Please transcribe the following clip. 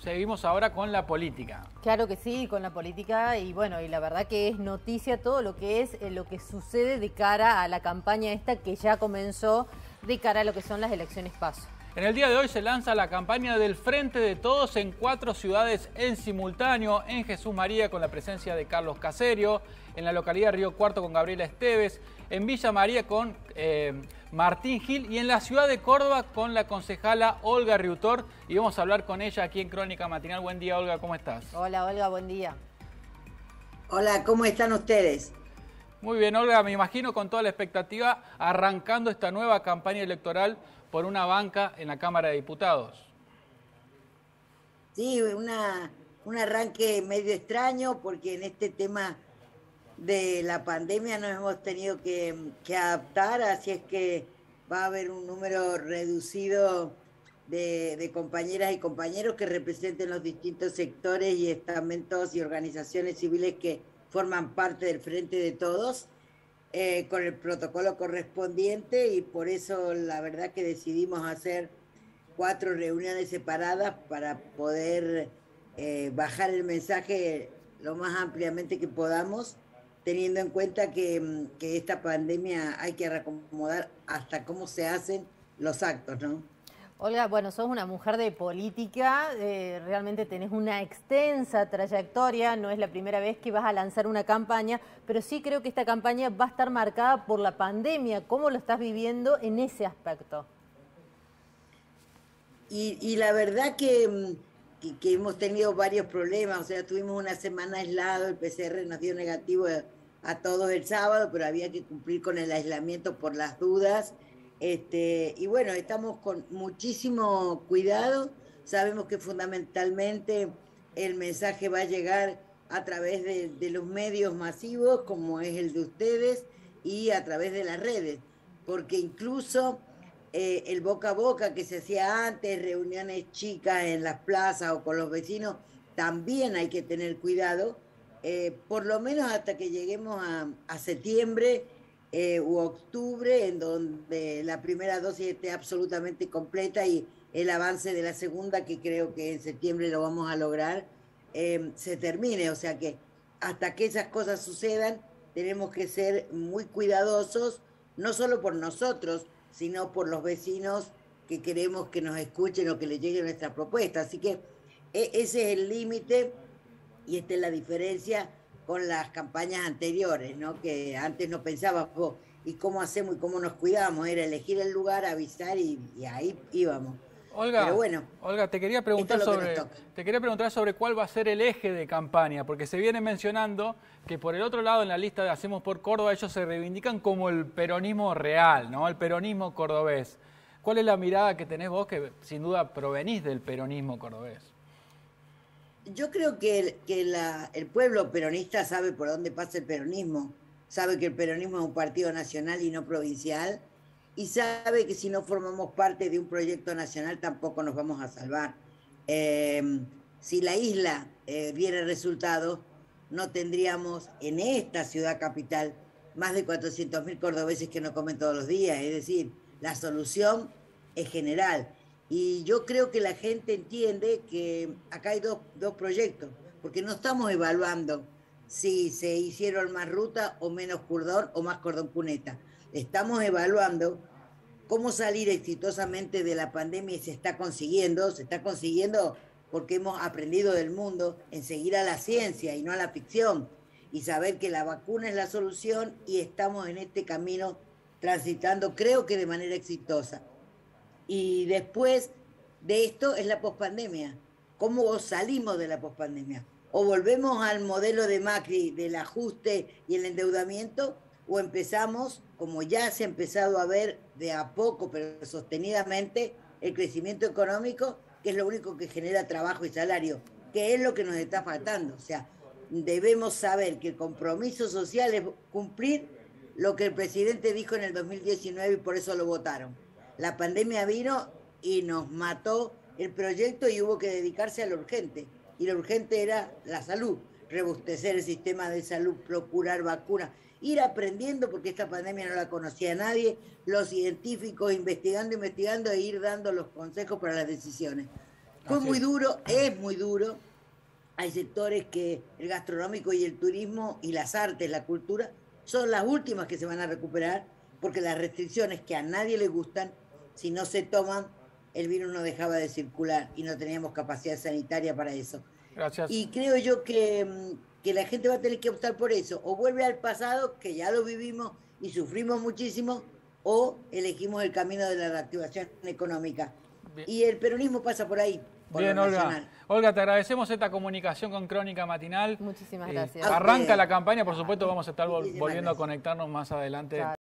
seguimos ahora con la política. Claro que sí, con la política y bueno, y la verdad que es noticia todo lo que es lo que sucede de cara a la campaña esta que ya comenzó de cara a lo que son las elecciones PASO. En el día de hoy se lanza la campaña del Frente de Todos en 4 ciudades en simultáneo. En Jesús María con la presencia de Carlos Caserio, en la localidad de Río Cuarto con Gabriela Esteves, en Villa María con Martín Gil y en la ciudad de Córdoba con la concejala Olga Riutor. Y vamos a hablar con ella aquí en Crónica Matinal. Buen día, Olga, ¿cómo estás? Hola, Olga, buen día. Hola, ¿cómo están ustedes? Muy bien, Olga, me imagino con toda la expectativa arrancando esta nueva campaña electoral por una banca en la Cámara de Diputados. Sí, un arranque medio extraño porque en este tema de la pandemia nos hemos tenido que adaptar, así es que va a haber un número reducido de compañeras y compañeros que representen los distintos sectores y estamentos y organizaciones civiles que forman parte del Frente de Todos, con el protocolo correspondiente, y por eso la verdad que decidimos hacer 4 reuniones separadas para poder bajar el mensaje lo más ampliamente que podamos, teniendo en cuenta que esta pandemia hay que reacomodar hasta cómo se hacen los actos, ¿no? Olga, bueno, sos una mujer de política, realmente tenés una extensa trayectoria, no es la primera vez que vas a lanzar una campaña, pero sí creo que esta campaña va a estar marcada por la pandemia. ¿Cómo lo estás viviendo en ese aspecto? Y la verdad que hemos tenido varios problemas, o sea, tuvimos una semana aislado, el PCR nos dio negativo a todos el sábado, pero había que cumplir con el aislamiento por las dudas. Y bueno, estamos con muchísimo cuidado, sabemos que fundamentalmente el mensaje va a llegar a través de los medios masivos, como es el de ustedes, y a través de las redes, porque incluso el boca a boca que se hacía antes, reuniones chicas en las plazas o con los vecinos, también hay que tener cuidado, por lo menos hasta que lleguemos a septiembre, u octubre, en donde la primera dosis esté absolutamente completa y el avance de la segunda, que creo que en septiembre lo vamos a lograr, se termine. O sea que hasta que esas cosas sucedan tenemos que ser muy cuidadosos, no solo por nosotros, sino por los vecinos que queremos que nos escuchen o que les llegue nuestra propuesta. Así que ese es el límite y esta es la diferencia con las campañas anteriores, ¿no? Que antes no pensábamos, ¿y cómo hacemos y cómo nos cuidamos? Era elegir el lugar, avisar y ahí íbamos. Olga, pero bueno, Olga, te quería preguntar sobre cuál va a ser el eje de campaña, porque se viene mencionando que por el otro lado en la lista de Hacemos por Córdoba ellos se reivindican como el peronismo real, ¿no? El peronismo cordobés. ¿Cuál es la mirada que tenés vos, que sin duda provenís del peronismo cordobés? Yo creo que el pueblo peronista sabe por dónde pasa el peronismo, sabe que el peronismo es un partido nacional y no provincial, y sabe que si no formamos parte de un proyecto nacional tampoco nos vamos a salvar. Si la isla diera resultados, no tendríamos en esta ciudad capital más de 400.000 cordobeses que no comen todos los días, es decir, la solución es general. Y yo creo que la gente entiende que acá hay dos proyectos, porque no estamos evaluando si se hicieron más ruta o menos cordón o más cordón cuneta. Estamos evaluando cómo salir exitosamente de la pandemia y se está consiguiendo porque hemos aprendido del mundo en seguir a la ciencia y no a la ficción y saber que la vacuna es la solución y estamos en este camino transitando, creo que de manera exitosa. Y después de esto es la pospandemia. ¿Cómo salimos de la pospandemia? O volvemos al modelo de Macri del ajuste y el endeudamiento, o empezamos, como ya se ha empezado a ver de a poco, pero sostenidamente, el crecimiento económico, que es lo único que genera trabajo y salario, que es lo que nos está faltando. O sea, debemos saber que el compromiso social es cumplir lo que el presidente dijo en el 2019 y por eso lo votaron. La pandemia vino y nos mató el proyecto y hubo que dedicarse a lo urgente. Y lo urgente era la salud, robustecer el sistema de salud, procurar vacunas, ir aprendiendo, porque esta pandemia no la conocía nadie, los científicos investigando e ir dando los consejos para las decisiones. Fue muy duro, es muy duro. Hay sectores que el gastronómico y el turismo y las artes, la cultura, son las últimas que se van a recuperar, porque las restricciones que a nadie le gustan, si no se toman, el virus no dejaba de circular y no teníamos capacidad sanitaria para eso. Gracias. Y creo yo que la gente va a tener que optar por eso. O vuelve al pasado, que ya lo vivimos y sufrimos muchísimo, o elegimos el camino de la reactivación económica. Bien. Y el peronismo pasa por ahí. Bien, Olga. Olga, te agradecemos esta comunicación con Crónica Matinal. Muchísimas gracias. Arranca la campaña, por supuesto, vamos a estar volviendo a conectarnos más adelante.